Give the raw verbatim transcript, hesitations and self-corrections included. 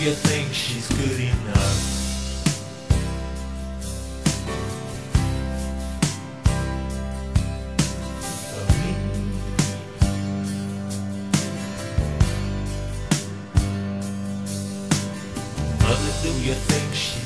you think she's good enough? For me? Mother, do you think she's